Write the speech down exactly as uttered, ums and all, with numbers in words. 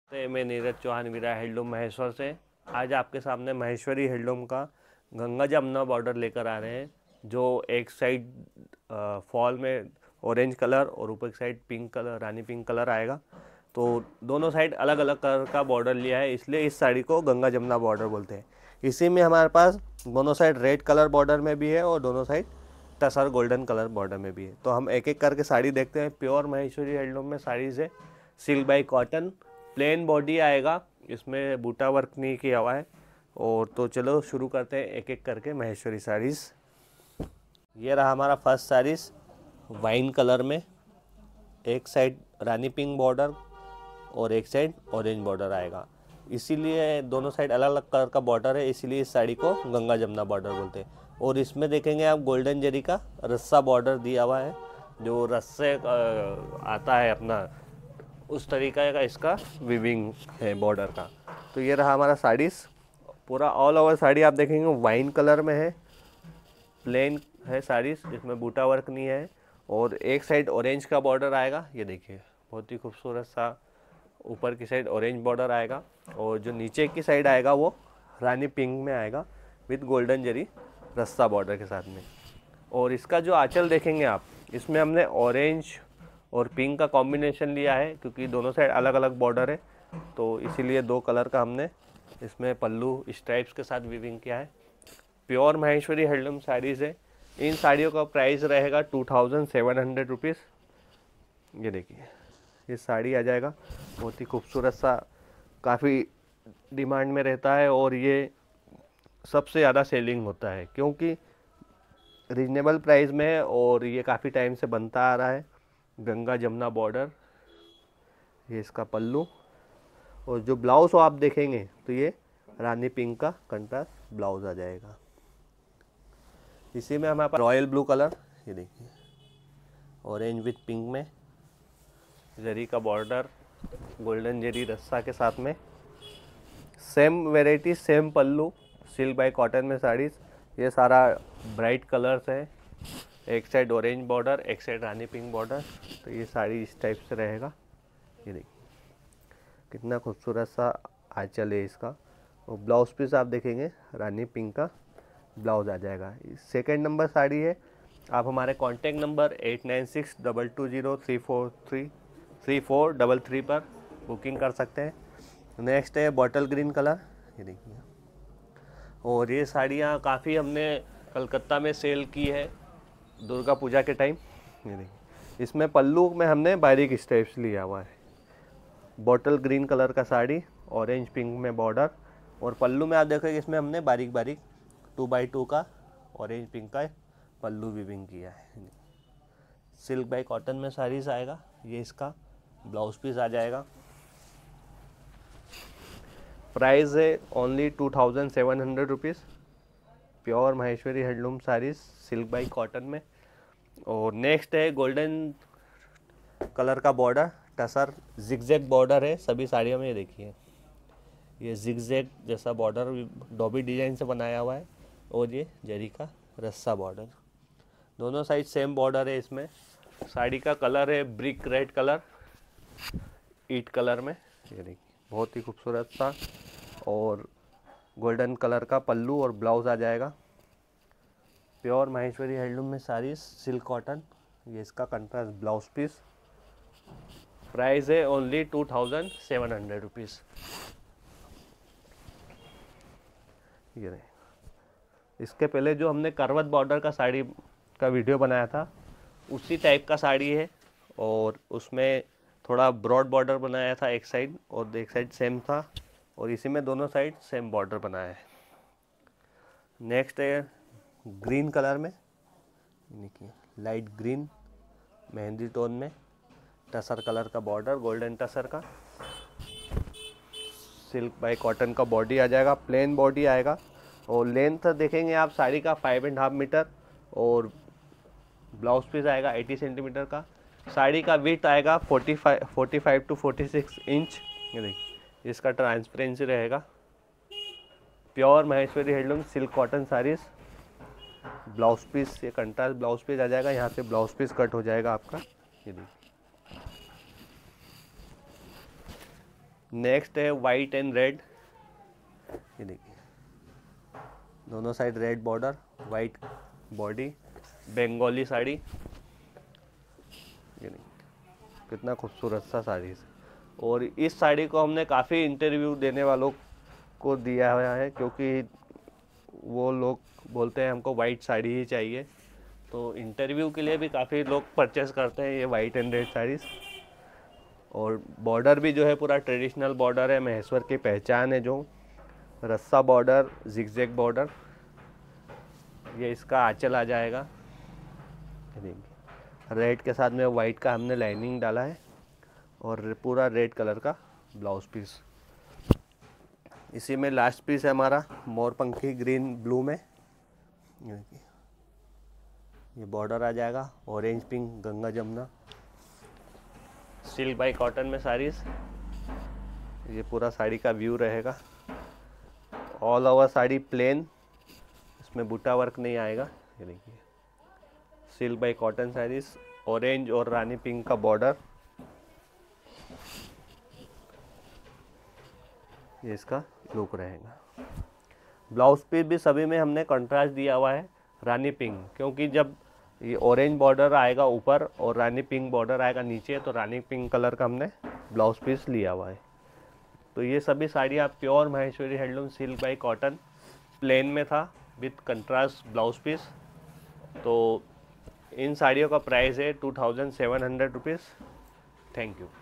नमस्ते, मैं नीरज चौहान वीरा हैंडलूम महेश्वर से। आज आपके सामने महेश्वरी हैंडलूम का गंगा जमुना बॉर्डर लेकर आ रहे हैं, जो एक साइड फॉल में ऑरेंज कलर और ऊपर की साइड पिंक कलर, रानी पिंक कलर आएगा। तो दोनों साइड अलग अलग कलर का बॉर्डर लिया है, इसलिए इस साड़ी को गंगा जमुना बॉर्डर बोलते हैं। इसी में हमारे पास दोनों साइड रेड कलर बॉर्डर में भी है और दोनों side tussar golden colour border में भी है। तो हम एक एक करके साड़ी देखते हैं। प्योर महेश्वरी हैंडलूम में साड़ीज़ है, silk by cotton, plain body आएगा, इसमें बूटा वर्क नहीं किया हुआ है। और तो चलो शुरू करते हैं एक एक करके महेश्वरी साड़ीज़। ये रहा हमारा फर्स्ट साड़ीज़ वाइन कलर में, एक साइड रानी पिंक बॉर्डर और एक साइड ऑरेंज बॉर्डर आएगा। इसीलिए दोनों साइड अलग अलग कलर का बॉर्डर है, इसीलिए इस साड़ी को गंगा जमुना बॉर्डर बोलते हैं। और इसमें देखेंगे आप गोल्डन जरी का रस्सा बॉर्डर दिया हुआ है, जो रस्से आता है अपना, उस तरीका का इसका विविंग है बॉर्डर का। तो ये रहा हमारा साड़ीज़। पूरा ऑल ओवर साड़ी आप देखेंगे वाइन कलर में है, प्लेन है साड़ीज़, इसमें बूटा वर्क नहीं है। और एक साइड ऑरेंज का बॉर्डर आएगा, ये देखिए बहुत ही खूबसूरत सा ऊपर की साइड ऑरेंज बॉर्डर आएगा। और जो नीचे की साइड आएगा वो रानी पिंक में आएगा विद गोल्डन जरी रस्सा बॉर्डर के साथ में। और इसका जो आंचल देखेंगे आप, इसमें हमने ऑरेंज और पिंक का कॉम्बिनेशन लिया है, क्योंकि दोनों साइड अलग अलग बॉर्डर है, तो इसीलिए दो कलर का हमने इसमें पल्लू स्ट्राइप्स के साथ वीविंग किया है। प्योर महेश्वरी हैंडलूम साड़ीज़ है। इन साड़ियों का प्राइस रहेगा two thousand seven hundred rupees. ये देखिए ये साड़ी आ जाएगा, बहुत ही खूबसूरत सा, काफ़ी डिमांड में रहता है और ये सबसे ज़्यादा सेलिंग होता है क्योंकि रीजनेबल प्राइस में है और ये काफ़ी टाइम से बनता आ रहा है। गंगा जमुना बॉर्डर, ये इसका पल्लू। और जो ब्लाउज आप देखेंगे तो ये रानी पिंक का कंट्रास्ट ब्लाउज आ जाएगा। इसी में हमारे पास रॉयल ब्लू कलर, ये देखिए ऑरेंज विथ पिंक में, जरी का बॉर्डर, गोल्डन जरी रस्सा के साथ में, same variety same pallu, silk by cotton में साड़ीज़। ये सारा ब्राइट कलर्स है, एक साइड ऑरेंज बॉर्डर, एक साइड रानी पिंक बॉर्डर। तो ये साड़ी इस टाइप से रहेगा। ये देखिए कितना खूबसूरत सा आंचल है इसका। और ब्लाउज पीस आप देखेंगे रानी पिंक का ब्लाउज आ जाएगा। सेकेंड नंबर साड़ी है। आप हमारे contact number eight nine six double two zero three four three three four double three पर बुकिंग कर सकते हैं। नेक्स्ट है बॉटल ग्रीन कलर, ये देखिए। और ये साड़ियाँ काफ़ी हमने कलकत्ता में सेल की है दुर्गा पूजा के टाइम। ये देखिए इसमें पल्लू में हमने बारीक स्टेप्स लिया हुआ है। बॉटल ग्रीन कलर का साड़ी, ऑरेंज पिंक में बॉर्डर, और पल्लू में आप देखोगे इसमें हमने बारीक बारीक टू बाई टू का ऑरेंज पिंक का पल्लू वीविंग किया है। सिल्क बाई कॉटन में साड़ीज़ आएगा। ये इसका ब्लाउज पीस आ जाएगा। प्राइस है only two thousand seven hundred rupees. Pure Maheshwari handloom saris silk by cotton में। और नेक्स्ट है गोल्डन कलर का बॉर्डर, टसर जिगजैग बॉर्डर है सभी साड़ियों में। ये देखिए ये जिगजैग जैसा बॉर्डर डॉबी डिजाइन से बनाया हुआ है, और ये जरी का रस्सा बॉर्डर। दोनों साइड सेम बॉर्डर है इसमें। साड़ी का कलर है ब्रिक रेड कलर, ईट कलर में। ये देखिए बहुत ही खूबसूरत सा, और गोल्डन कलर का पल्लू और ब्लाउज आ जाएगा। प्योर महेश्वरी हैंडलूम में साड़ी सिल्क कॉटन, ये इसका कंट्रास्ट ब्लाउज पीस। प्राइस है only two thousand seven hundred rupees. ये रहे। इसके पहले जो हमने करवत बॉर्डर का साड़ी का वीडियो बनाया था, उसी टाइप का साड़ी है, और उसमें थोड़ा ब्रॉड बॉर्डर बनाया था एक साइड, और एक साइड सेम था, और इसी में दोनों साइड सेम बॉर्डर बनाया है। नेक्स्ट है ग्रीन कलर में, देखिए लाइट ग्रीन मेहंदी टोन में, टसर कलर का बॉर्डर, गोल्डन टसर का। सिल्क बाई कॉटन का बॉडी आ जाएगा, प्लेन बॉडी आएगा। और लेंथ देखेंगे आप साड़ी का फाइव एंड हाफ मीटर, और ब्लाउज पीस आएगा एटी सेंटीमीटर का। साड़ी का विड्थ आएगा forty five forty five to forty six inch. ये देखिए इसका ट्रांसपेरेंसी रहेगा। Pure Maheshwari handloom silk cotton saris. Blouse piece, ये कंट्रास्ट ब्लाउज पीस आ जाएगा, यहाँ से ब्लाउज पीस कट हो जाएगा आपका। ये देखिए नेक्स्ट है वाइट एंड रेड, ये देखिए दोनों side red border, white body, Bengali sari, ये देखिए कितना खूबसूरत सा साड़ी है। और इस साड़ी को हमने काफ़ी इंटरव्यू देने वालों को दिया हुआ है, क्योंकि वो लोग बोलते हैं हमको वाइट साड़ी ही चाहिए, तो इंटरव्यू के लिए भी काफ़ी लोग परचेस करते हैं ये वाइट एंड रेड साड़ीज़। और बॉर्डर भी जो है पूरा ट्रेडिशनल बॉर्डर है, महेश्वर की पहचान है, जो रस्सा बॉर्डर, जिगजैग बॉर्डर, ये इसका आंचल आ जाएगा। देखिए रेड के साथ में वाइट का हमने लाइनिंग डाला है और पूरा रेड कलर का ब्लाउज पीस। इसी में लास्ट पीस है हमारा मोरपंखी ग्रीन ब्लू में, ये देखिए ये बॉर्डर आ जाएगा, orange pink Ganga Jamuna, silk by cotton में साड़ीज़। ये पूरा साड़ी का व्यू रहेगा। ऑल ओवर साड़ी प्लेन, इसमें बूटा वर्क नहीं आएगा। ये देखिए silk by cotton saris, orange और रानी पिंक का बॉर्डर, ये इसका लुक रहेगा। ब्लाउज पीस भी सभी में हमने कंट्रास्ट दिया हुआ है रानी पिंक, क्योंकि जब ये ऑरेंज बॉर्डर आएगा ऊपर और रानी पिंक बॉर्डर आएगा नीचे, तो रानी पिंक कलर का हमने ब्लाउज पीस लिया हुआ है। तो ये सभी साड़ी आप pure Maheshwari handloom silk by cotton plain में था विथ कंट्रास्ट ब्लाउज पीस। तो इन साड़ियों का प्राइस है two thousand seven hundred rupees. Thank you.